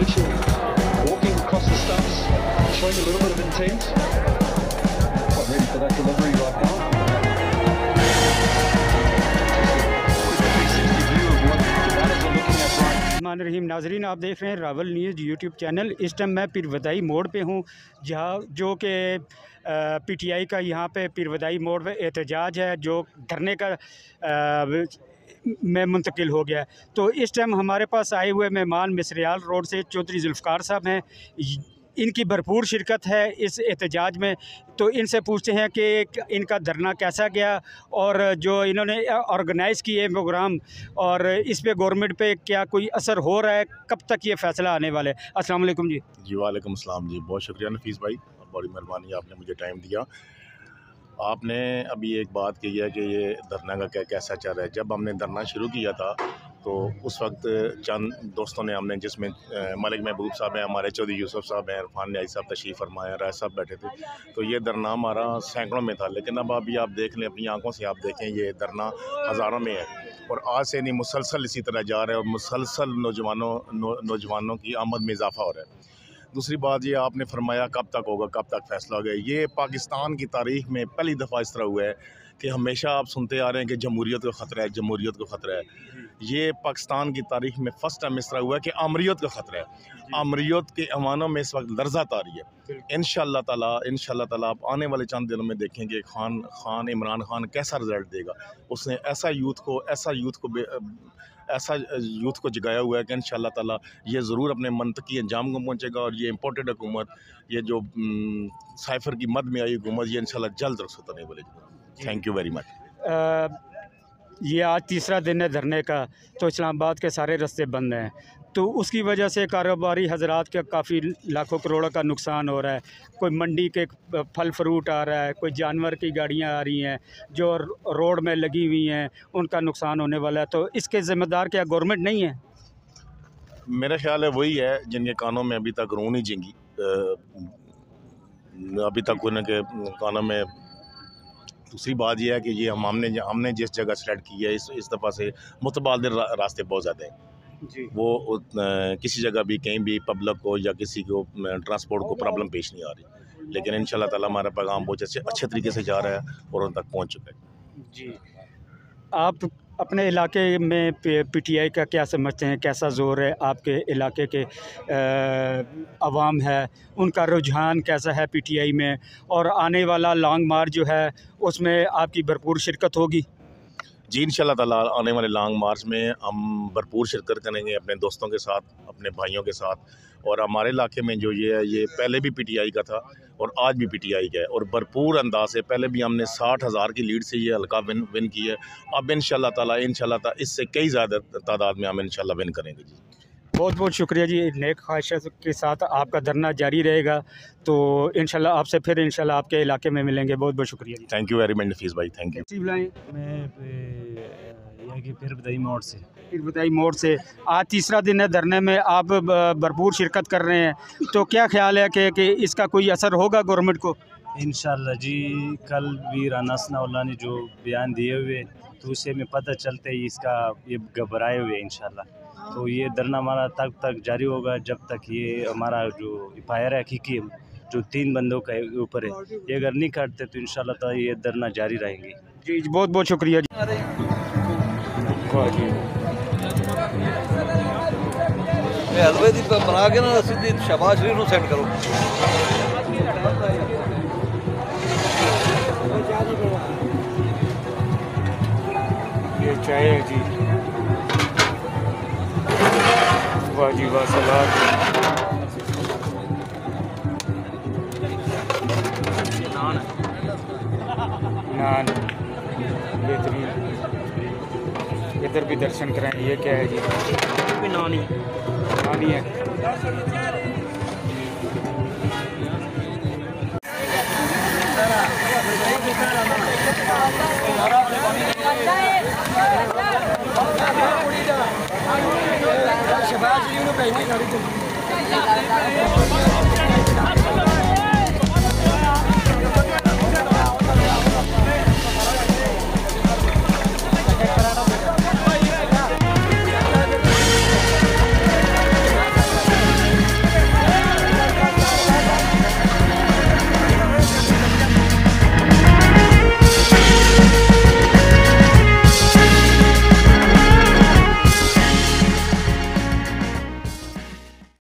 Mitchell walking across the stumps, showing a little bit of intent. Not ready for that delivery right now. रहीम नाजरीन, आप देख रहे हैं Rawal news YouTube channel. इस time मैं पीरवदाई मोड़ पे हूँ, जहाँ जो कि पीटीआई का यहाँ पे पीरवदाई मोड़ पे एहतजाज है जो धरने का में मुंतकिल हो गया। तो इस टाइम हमारे पास आए हुए मेहमान मिसरियाल रोड से चौधरी जुल्फ़कार साहब हैं। इनकी भरपूर शिरकत है इस एहतजाज में, तो इनसे पूछते हैं कि इनका धरना कैसा गया और जो इन्होंने ऑर्गेनाइज़ किए प्रोग्राम, और इस पे गवर्नमेंट पे क्या कोई असर हो रहा है, कब तक ये फ़ैसला आने वाला है। अस्सलाम वालेकुम जी। जी वालेकुम अस्सलाम जी, बहुत शुक्रिया नफीस भाई, बड़ी मेहरबानी, आपने मुझे टाइम दिया। आपने अभी एक बात कही है कि ये धरना का कैसा चल रहा है। जब हमने धरना शुरू किया था तो उस वक्त चंद दोस्तों ने हमने, जिसमें मलिक महबूब साहब हैं, हमारे चौधरी यूसुफ साहब हैं, इरफान न्याई साहब तशरीफ़ फरमाए, राय साहब बैठे थे, तो ये धरना हमारा सैकड़ों में था। लेकिन अब अभी आप देख लें, अपनी आंखों से आप देखें, ये धरना हज़ारों में है और आज से नहीं मुसलसल इसी तरह जा रहा है और मुसलसल नौजवानों की आमद में इजाफा हो रहा है। दूसरी बात, ये आपने फरमाया कब तक होगा, कब तक फैसला होगा। ये पाकिस्तान की तारीख़ में पहली दफ़ा इस तरह हुआ है कि हमेशा आप सुनते आ रहे हैं कि जमहूरियत को ख़तरा है, जमहूरियत को ख़तरा है। ये पाकिस्तान की तारीख़ में फ़र्स्ट टाइम इस तरह हुआ है कि अमरीत का ख़तरा है। अमरीत के अवानों में इस वक्त लर्ज़ा तारी है। इंशाअल्लाह ताला आप आने वाले चंद दिनों में देखेंगे इमरान खान कैसा रिज़ल्ट देगा। उसने ऐसा यूथ को जगाया हुआ है कि इंशाअल्लाह ताला ये ज़रूर अपने मंतकी अंजाम को पहुँचेगा और ये इम्पोर्टेड हुकूमत, ये जो साइफर की मद में आई हुकूमत, ये इंशाअल्लाह जल्द रुखसत होने वाली। Thank you very much. ये आज तीसरा दिन है धरने का, तो इस्लामाबाद के सारे रास्ते बंद हैं, तो उसकी वजह से कारोबारी हजरात का काफ़ी लाखों करोड़ों का नुकसान हो रहा है। कोई मंडी के फल फ्रूट आ रहा है, कोई जानवर की गाड़ियां आ रही हैं जो रोड में लगी हुई हैं, उनका नुकसान होने वाला है। तो इसके ज़िम्मेदार क्या गवर्नमेंट नहीं है? मेरा ख्याल है वही है जिनके कानों में अभी तक रूह नहीं जिंगी, अभी तक उनके कानों में। दूसरी बात यह है कि ये हमने जिस जगह सेलेक्ट की है, इस दफ़ा से मुतबादिल रास्ते बहुत ज़्यादा हैं जी। वो किसी जगह भी कहीं भी पब्लिक को या किसी को ट्रांसपोर्ट को प्रॉब्लम पेश नहीं आ रही, लेकिन इंशाल्लाह ताला हमारा पैगाम बहुत अच्छे तरीके से जा रहा है और उन तक पहुंच चुका है जी। आप अपने इलाके में पीटीआई का क्या समझते हैं, कैसा ज़ोर है आपके इलाके के अवाम है, उनका रुझान कैसा है पीटीआई में, और आने वाला लॉन्ग मार्च जो है उसमें आपकी भरपूर शिरकत होगी? जी इंशाल्लाह ताला आने वाले लॉन्ग मार्च में हम भरपूर शिरकत करेंगे अपने दोस्तों के साथ, अपने भाइयों के साथ। और हमारे इलाके में जो ये पहले भी पीटीआई का था और आज भी पीटीआई का है और भरपूर अंदाज से, पहले भी हमने 60,000 की लीड से ये हल्का विन की है। अब इंशाल्लाह ताला इससे कई ज़्यादा तादाद में हम इंशाल्लाह विन करेंगे जी। बहुत बहुत शुक्रिया जी। नेक ख्वाहिश के साथ आपका धरना जारी रहेगा, तो इंशाल्लाह आपसे फिर इंशाल्लाह आपके इलाके में मिलेंगे। बहुत बहुत शुक्रिया जी। Thank you very much Nafees भाई, थैंक यू। मैं पीरवदाई मोड़ से आज तीसरा दिन है धरने में, आप भरपूर शिरकत कर रहे हैं, तो क्या ख्याल है कि इसका कोई असर होगा गवर्नमेंट को? इंशाल्लाह जी। कल भी राना सनाउल्लाह ने जो बयान दिए हुए, तो उससे में पता चलता है इसका ये घबराए हुए इंशाल्लाह। तो ये धरना हमारा तब तक जारी होगा जब तक ये हमारा जो एफआईआर है हकीकी जो 3 बंदों के ऊपर है, ये अगर नहीं काटते तो इंशाल्लाह तो ये धरना जारी रहेंगे जी। बहुत बहुत शुक्रिया जी। हलवे दी बना के ना सीधी शहबाज शरीफ को सेंड करो। ये चाय है जी, वाह जी वाह, सलाद, नान बेहतरीन। इधर भी दर्शन कराएं। ये क्या है जी? नानी है। शहबाज शरीफ को भेजने